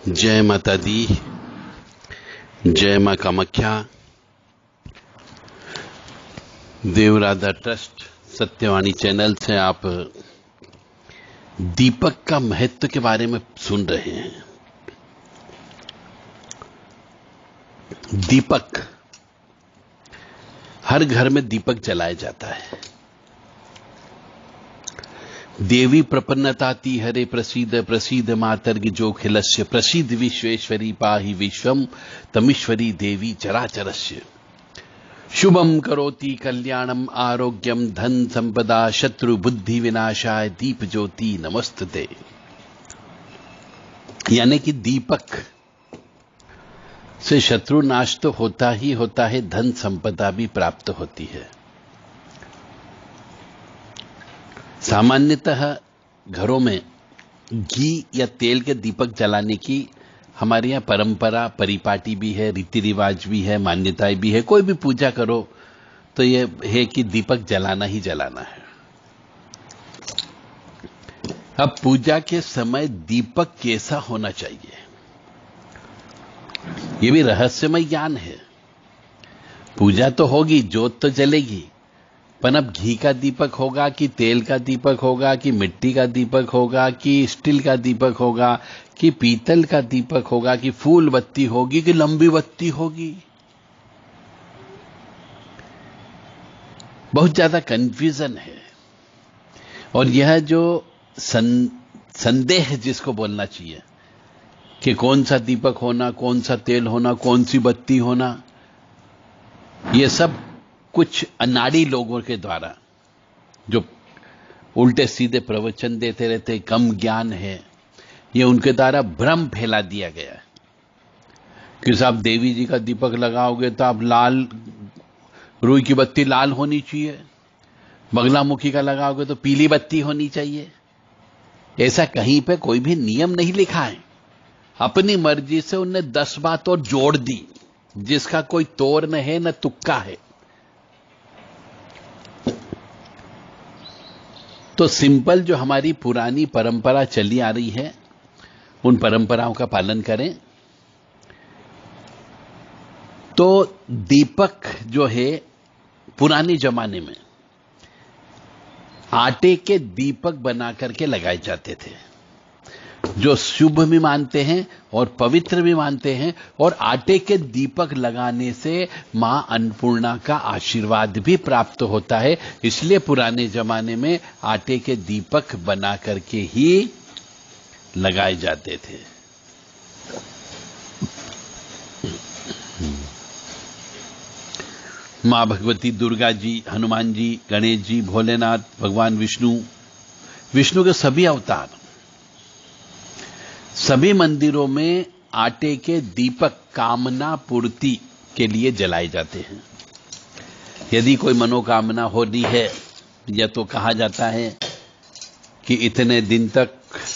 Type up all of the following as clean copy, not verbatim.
जय माता दी, जय मां कामाख्या। देवराधा ट्रस्ट सत्यवाणी चैनल से आप दीपक का महत्व के बारे में सुन रहे हैं। दीपक, हर घर में दीपक जलाया जाता है। देवी प्रपन्नताति हरे प्रसीद प्रसीद मातर्ग जो खिलस्य प्रसीद विश्वेश्वरी पाहि विश्वम तमीश्वरी देवी चराचरस्य। शुभम करोति कल्याणम आरोग्यम धन संपदा शत्रु बुद्धि विनाशाय दीप ज्योति नमस्तते। यानी कि दीपक से शत्रु नाश तो होता ही होता है, धन संपदा भी प्राप्त होती है। सामान्यतः घरों में घी या तेल के दीपक जलाने की हमारे यहाँ परंपरा परिपाटी भी है, रीति रिवाज भी है, मान्यताएं भी है। कोई भी पूजा करो तो ये है कि दीपक जलाना ही जलाना है। अब पूजा के समय दीपक कैसा होना चाहिए, ये भी रहस्यमय ज्ञान है। पूजा तो होगी, ज्योत तो जलेगी, पर अब घी का दीपक होगा कि तेल का दीपक होगा कि मिट्टी का दीपक होगा कि स्टील का दीपक होगा कि पीतल का दीपक होगा कि फूल बत्ती होगी कि लंबी बत्ती होगी, बहुत ज्यादा कंफ्यूजन है। और यह जो संदेह जिसको बोलना चाहिए कि कौन सा दीपक होना, कौन सा तेल होना, कौन सी बत्ती होना, ये सब कुछ अनाड़ी लोगों के द्वारा जो उल्टे सीधे प्रवचन देते रहते, कम ज्ञान है, ये उनके द्वारा भ्रम फैला दिया गया है कि साहब देवी जी का दीपक लगाओगे तो आप लाल, रुई की बत्ती लाल होनी चाहिए, बगलामुखी का लगाओगे तो पीली बत्ती होनी चाहिए। ऐसा कहीं पे कोई भी नियम नहीं लिखा है। अपनी मर्जी से उनने 10 बात और जोड़ दी, जिसका कोई तोड़ न है न तुक्का है। तो सिंपल जो हमारी पुरानी परंपरा चली आ रही है, उन परंपराओं का पालन करें। तो दीपक जो है पुराने जमाने में आटे के दीपक बना करके लगाए जाते थे, जो शुभ भी मानते हैं और पवित्र भी मानते हैं। और आटे के दीपक लगाने से मां अन्नपूर्णा का आशीर्वाद भी प्राप्त होता है। इसलिए पुराने जमाने में आटे के दीपक बना करके ही लगाए जाते थे। मां भगवती दुर्गा जी, हनुमान जी, गणेश जी, भोलेनाथ, भगवान विष्णु के सभी अवतार सभी मंदिरों में आटे के दीपक कामना पूर्ति के लिए जलाए जाते हैं। यदि कोई मनोकामना होनी है, या तो कहा जाता है कि इतने दिन तक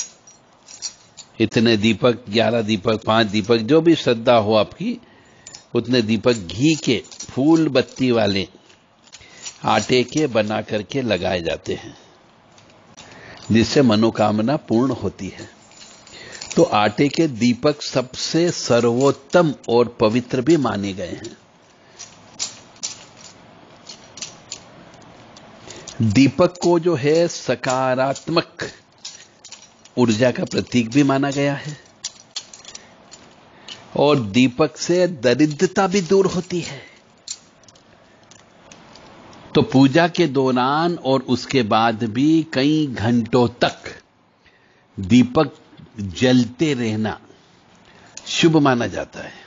इतने दीपक, 11 दीपक, 5 दीपक, जो भी श्रद्धा हो आपकी, उतने दीपक घी के, फूल बत्ती वाले आटे के बना करके लगाए जाते हैं, जिससे मनोकामना पूर्ण होती है। तो आटे के दीपक सबसे सर्वोत्तम और पवित्र भी माने गए हैं। दीपक को जो है सकारात्मक ऊर्जा का प्रतीक भी माना गया है, और दीपक से दरिद्रता भी दूर होती है। तो पूजा के दौरान और उसके बाद भी कई घंटों तक दीपक जलते रहना शुभ माना जाता है।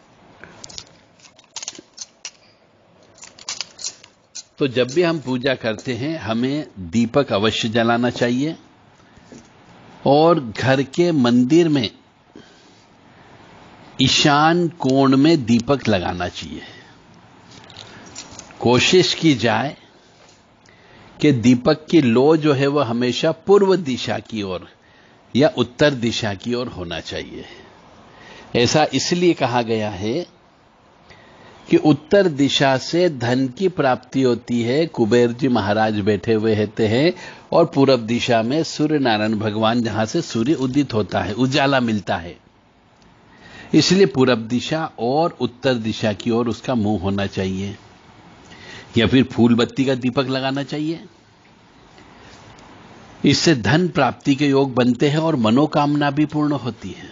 तो जब भी हम पूजा करते हैं, हमें दीपक अवश्य जलाना चाहिए। और घर के मंदिर में ईशान कोण में दीपक लगाना चाहिए। कोशिश की जाए कि दीपक की लो जो है वह हमेशा पूर्व दिशा की ओर या उत्तर दिशा की ओर होना चाहिए। ऐसा इसलिए कहा गया है कि उत्तर दिशा से धन की प्राप्ति होती है। कुबेर जी महाराज बैठे हुए रहते हैं, और पूरब दिशा में सूर्य नारायण भगवान, जहां से सूर्य उदित होता है, उजाला मिलता है। इसलिए पूरब दिशा और उत्तर दिशा की ओर उसका मुंह होना चाहिए, या फिर फूल बत्ती का दीपक लगाना चाहिए। इससे धन प्राप्ति के योग बनते हैं और मनोकामना भी पूर्ण होती है।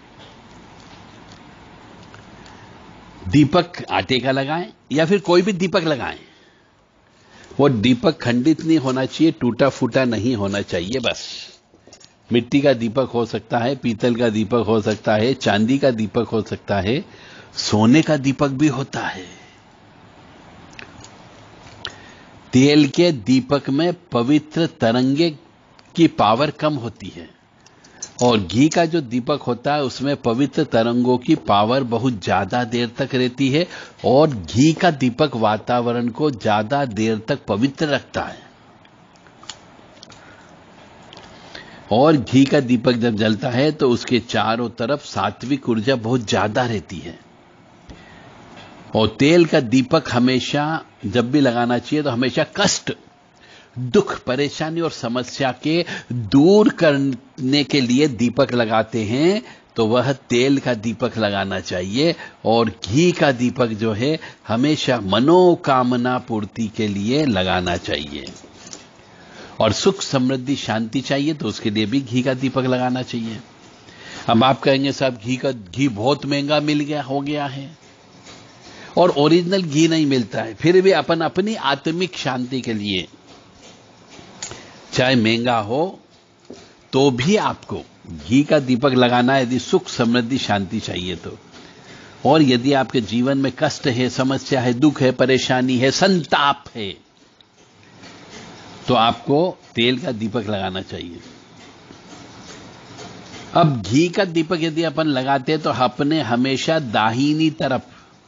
दीपक आटे का लगाएं या फिर कोई भी दीपक लगाएं, वो दीपक खंडित नहीं होना चाहिए, टूटा फूटा नहीं होना चाहिए। बस मिट्टी का दीपक हो सकता है, पीतल का दीपक हो सकता है, चांदी का दीपक हो सकता है, सोने का दीपक भी होता है। तेल के दीपक में पवित्र तरंगे की पावर कम होती है और घी का जो दीपक होता है उसमें पवित्र तरंगों की पावर बहुत ज्यादा देर तक रहती है और घी का दीपक वातावरण को ज्यादा देर तक पवित्र रखता है। और घी का दीपक जब जलता है तो उसके चारों तरफ सात्विक ऊर्जा बहुत ज्यादा रहती है। और तेल का दीपक हमेशा जब भी लगाना चाहिए तो हमेशा कष्ट, दुख, परेशानी और समस्या के दूर करने के लिए दीपक लगाते हैं तो वह तेल का दीपक लगाना चाहिए। और घी का दीपक जो है हमेशा मनोकामना पूर्ति के लिए लगाना चाहिए। और सुख, समृद्धि, शांति चाहिए तो उसके लिए भी घी का दीपक लगाना चाहिए। अब आप कहेंगे साहब घी बहुत महंगा हो गया है और ओरिजिनल घी नहीं मिलता है, फिर भी अपन अपनी आत्मिक शांति के लिए चाहे महंगा हो तो भी आपको घी का दीपक लगाना है, यदि सुख, समृद्धि, शांति चाहिए तो। और यदि आपके जीवन में कष्ट है, समस्या है, दुख है, परेशानी है, संताप है, तो आपको तेल का दीपक लगाना चाहिए। अब घी का दीपक यदि अपन लगाते हैं तो अपने हमेशा दाहिनी तरफ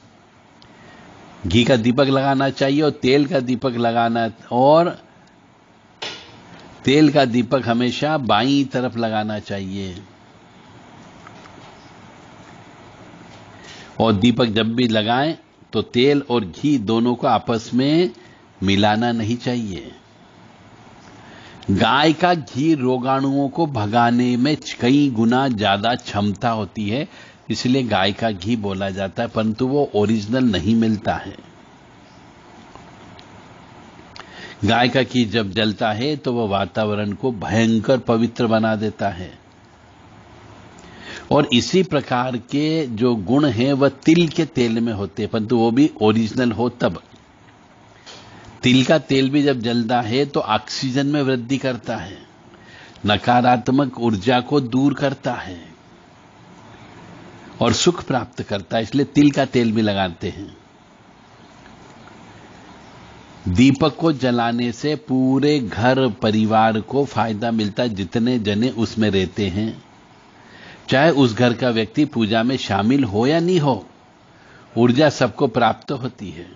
घी का दीपक लगाना चाहिए और तेल का दीपक हमेशा बाईं तरफ लगाना चाहिए। और दीपक जब भी लगाएं तो तेल और घी दोनों को आपस में मिलाना नहीं चाहिए। गाय का घी रोगाणुओं को भगाने में कई गुना ज्यादा क्षमता होती है, इसलिए गाय का घी बोला जाता है, परंतु वो ओरिजिनल नहीं मिलता है। गाय का घी जब जलता है तो वह वातावरण को भयंकर पवित्र बना देता है। और इसी प्रकार के जो गुण हैं वह तिल के तेल में होते हैं, परंतु वो भी ओरिजिनल हो तब। तिल का तेल भी जब जलता है तो ऑक्सीजन में वृद्धि करता है, नकारात्मक ऊर्जा को दूर करता है और सुख प्राप्त करता है, इसलिए तिल का तेल भी लगाते हैं। दीपक को जलाने से पूरे घर परिवार को फायदा मिलता है, जितने जने उसमें रहते हैं, चाहे उस घर का व्यक्ति पूजा में शामिल हो या नहीं हो, ऊर्जा सबको प्राप्त होती है।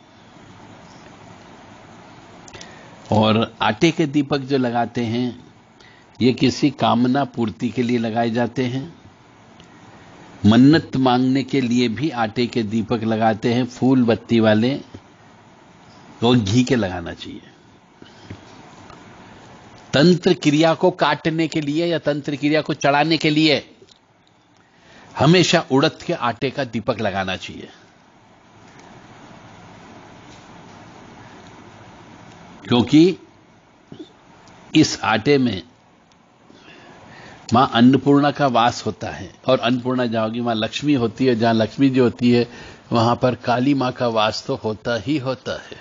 और आटे के दीपक जो लगाते हैं ये किसी कामना पूर्ति के लिए लगाए जाते हैं। मन्नत मांगने के लिए भी आटे के दीपक लगाते हैं, फूल बत्ती वाले, तो घी के लगाना चाहिए। तंत्र क्रिया को काटने के लिए या तंत्र क्रिया को चढ़ाने के लिए हमेशा उड़द के आटे का दीपक लगाना चाहिए, क्योंकि इस आटे में मां अन्नपूर्णा का वास होता है। और अन्नपूर्णा जाओगी मां लक्ष्मी होती है, जहां लक्ष्मी जी होती है वहां पर काली मां का वास तो होता ही होता है।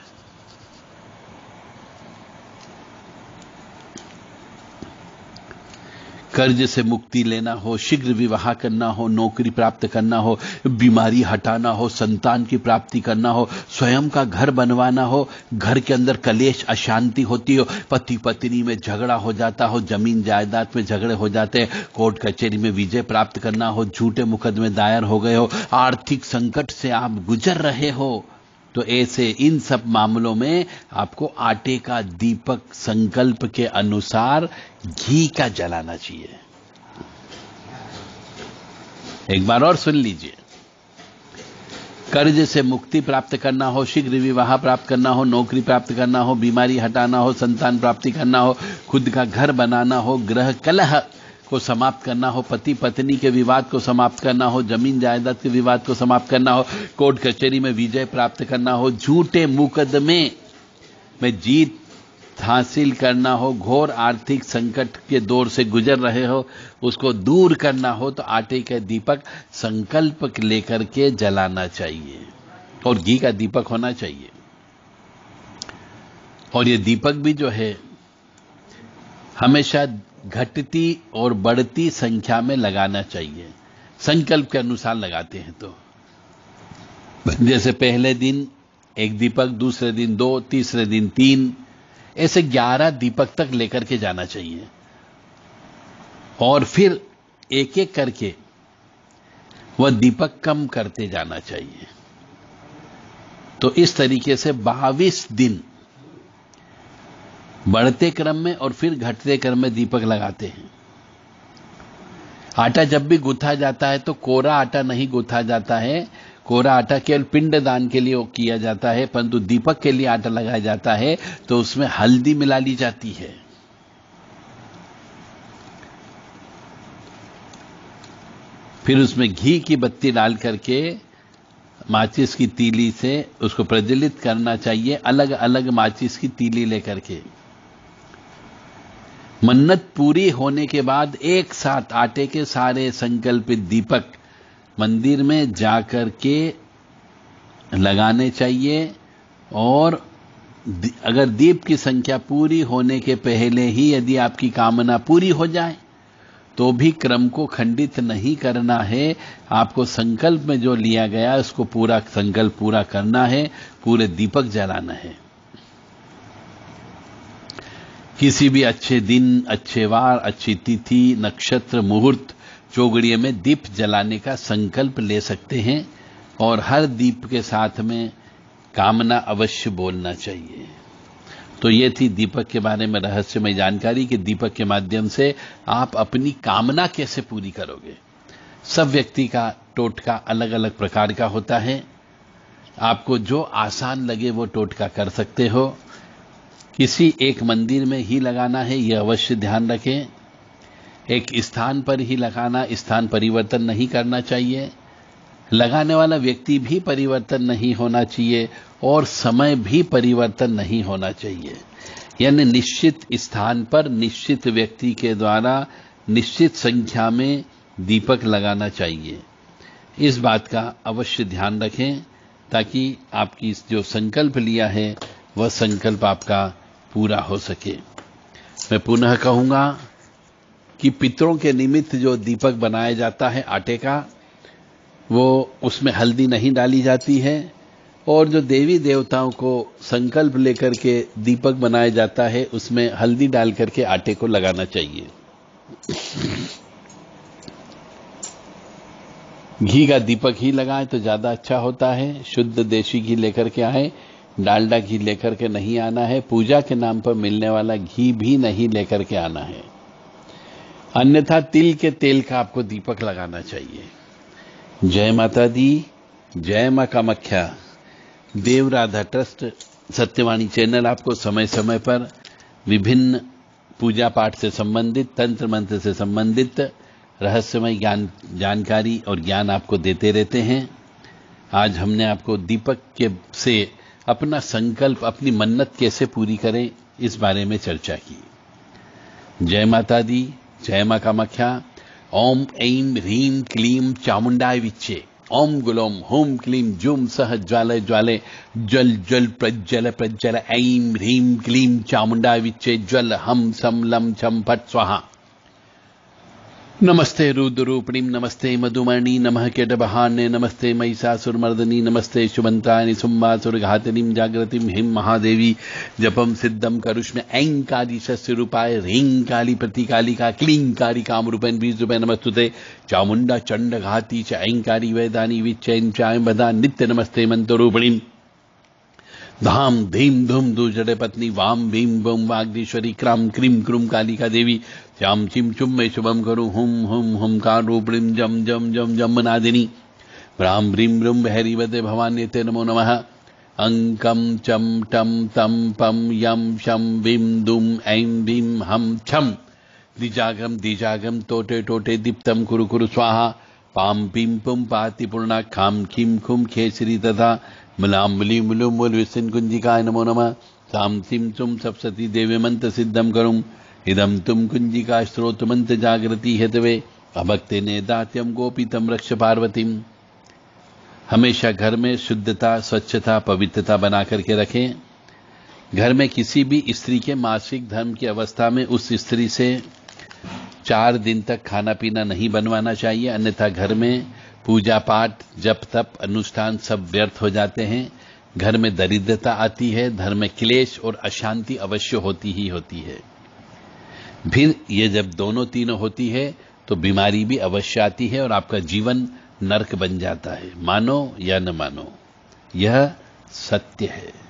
कर्ज से मुक्ति लेना हो, शीघ्र विवाह करना हो, नौकरी प्राप्त करना हो, बीमारी हटाना हो, संतान की प्राप्ति करना हो, स्वयं का घर बनवाना हो, घर के अंदर कलेश अशांति होती हो, पति पत्नी में झगड़ा हो जाता हो, जमीन जायदाद में झगड़े हो जाते हैं, कोर्ट कचहरी में विजय प्राप्त करना हो, झूठे मुकदमे दायर हो गए हो, आर्थिक संकट से आप गुजर रहे हो, तो ऐसे इन सब मामलों में आपको आटे का दीपक संकल्प के अनुसार घी का जलाना चाहिए। एक बार और सुन लीजिए। कर्ज से मुक्ति प्राप्त करना हो, शीघ्र विवाह प्राप्त करना हो, नौकरी प्राप्त करना हो, बीमारी हटाना हो, संतान प्राप्ति करना हो, खुद का घर बनाना हो, ग्रह कलह को समाप्त करना हो, पति पत्नी के विवाद को समाप्त करना हो, जमीन जायदाद के विवाद को समाप्त करना हो, कोर्ट कचहरी में विजय प्राप्त करना हो, झूठे मुकदमे में जीत हासिल करना हो, घोर आर्थिक संकट के दौर से गुजर रहे हो, उसको दूर करना हो, तो आटे का दीपक संकल्प लेकर के जलाना चाहिए और घी का दीपक होना चाहिए। और ये दीपक भी जो है हमेशा घटती और बढ़ती संख्या में लगाना चाहिए, संकल्प के अनुसार लगाते हैं तो। जैसे पहले दिन 1 दीपक, दूसरे दिन 2, तीसरे दिन 3, ऐसे 11 दीपक तक लेकर के जाना चाहिए और फिर एक एक करके वह दीपक कम करते जाना चाहिए। तो इस तरीके से 22 दिन बढ़ते क्रम में और फिर घटते क्रम में दीपक लगाते हैं। आटा जब भी गूंथा जाता है तो कोरा आटा नहीं गूंथा जाता है, कोरा आटा केवल पिंडदान के लिए किया जाता है, परंतु दीपक के लिए आटा लगाया जाता है तो उसमें हल्दी मिला ली जाती है। फिर उसमें घी की बत्ती डाल करके माचिस की तीली से उसको प्रज्वलित करना चाहिए, अलग अलग माचिस की तीली लेकर के। मन्नत पूरी होने के बाद एक साथ आटे के सारे संकल्पित दीपक मंदिर में जाकर के लगाने चाहिए और अगर दीप की संख्या पूरी होने के पहले ही यदि आपकी कामना पूरी हो जाए तो भी क्रम को खंडित नहीं करना है। आपको संकल्प में जो लिया गया उसको पूरा संकल्प पूरा करना है, पूरे दीपक जलाना है। किसी भी अच्छे दिन, अच्छे वार, अच्छी तिथि, नक्षत्र, मुहूर्त, चौगड़िए में दीप जलाने का संकल्प ले सकते हैं और हर दीप के साथ में कामना अवश्य बोलना चाहिए। तो ये थी दीपक के बारे में रहस्यमय जानकारी कि दीपक के माध्यम से आप अपनी कामना कैसे पूरी करोगे। सब व्यक्ति का टोटका अलग अलग प्रकार का होता है, आपको जो आसान लगे वो टोटका कर सकते हो। किसी एक मंदिर में ही लगाना है यह अवश्य ध्यान रखें, एक स्थान पर ही लगाना, स्थान परिवर्तन नहीं करना चाहिए, लगाने वाला व्यक्ति भी परिवर्तन नहीं होना चाहिए और समय भी परिवर्तन नहीं होना चाहिए। यानी निश्चित स्थान पर निश्चित व्यक्ति के द्वारा निश्चित संख्या में दीपक लगाना चाहिए। इस बात का अवश्य ध्यान रखें ताकि आपकी जो संकल्प लिया है वह संकल्प आपका पूरा हो सके। मैं पुनः कहूंगा कि पितरों के निमित्त जो दीपक बनाया जाता है आटे का, वो उसमें हल्दी नहीं डाली जाती है और जो देवी देवताओं को संकल्प लेकर के दीपक बनाया जाता है उसमें हल्दी डाल करके आटे को लगाना चाहिए। घी का दीपक ही लगाएं तो ज्यादा अच्छा होता है। शुद्ध देशी घी लेकर के आए, डालडा घी लेकर के नहीं आना है। पूजा के नाम पर मिलने वाला घी भी नहीं लेकर के आना है, अन्यथा तिल के तेल का आपको दीपक लगाना चाहिए। जय माता दी, जय मां कामाख्या। देव राधा ट्रस्ट सत्यवाणी चैनल आपको समय समय पर विभिन्न पूजा पाठ से संबंधित, तंत्र मंत्र से संबंधित रहस्यमय जानकारी और ज्ञान आपको देते रहते हैं। आज हमने आपको दीपक के से अपना संकल्प, अपनी मन्नत कैसे पूरी करें इस बारे में चर्चा की। जय माता दी, जय मां कामाख्या। ओम ऐं ह्रीं क्लीं चामुंडाय विच्चे। ओम गुलोम होम क्लीं जुम सह ज्वालय ज्वाले जल जल प्रज्वल प्रज्वल। ऐं ह्रीं क्लीं चामुंडाय विच्चे ज्वल हम सम लम छम फट स्वाहा। नमस्ते रुद्ररूपिणी, नमस्ते मधुमणि, नमः केटबहान्ये, नमस्ते महिषासुरमर्दिनी, नमस्ते शुभंत्रायणि शुम्भासुरघातिनीं जागृतिं हिं महादेवी। जपम सिद्धम करुष्म ऐं काली शस्य रूपाय ह्रीं काली प्रतिकालिका क्लीं काली कामरूपेण बीजरूपेण नमस्तुते। चामुंडा चंड घाती च ऐं काली वेदानी विच्चैं चायं बदा नित्य नमस्ते मंत्ररूपिणी। धाम धीम धूम दुजड़े पत्नी वाम भीम बम वाग्देश्वरी क्राम क्रीम क्रूम कालिका देवी। श्याम चिम चुम में शुभम करूं हुम हुम हुमकार रूपिणीं जम जम जम जम नादिनी। भ्राम भ्रीम ब्रूम हरिवते भवान्यते नमो नमः। अंकम चम टम तम पम यम शम विम दुम ऐं भीम हम छम दिजागम टोटे टोटे दीप्तम कुरु कुरु स्वाहा पाम पीम पुम पाति पूर्णा खाम खीम खुम खेसरी तथा मलाम्बली मुलुम मुल विसिन कुंजिकाय नमो नमः साम सिम तुम सप्सती देवे मंत्र सिद्धम करुम इदम तुम कुंजिका स्त्रोत मंत्र जागृति हेतवे अभक्ते ने दात्यम गोपीतम रक्ष पार्वतीम। हमेशा घर में शुद्धता, स्वच्छता, पवित्रता बना करके रखें। घर में किसी भी स्त्री के मासिक धर्म की अवस्था में उस स्त्री से 4 दिन तक खाना पीना नहीं बनवाना चाहिए, अन्यथा घर में पूजा पाठ, जप तप, अनुष्ठान सब व्यर्थ हो जाते हैं। घर में दरिद्रता आती है, घर में क्लेश और अशांति अवश्य होती ही होती है। फिर ये जब दोनों तीनों होती है तो बीमारी भी अवश्य आती है और आपका जीवन नरक बन जाता है। मानो या न मानो, यह सत्य है।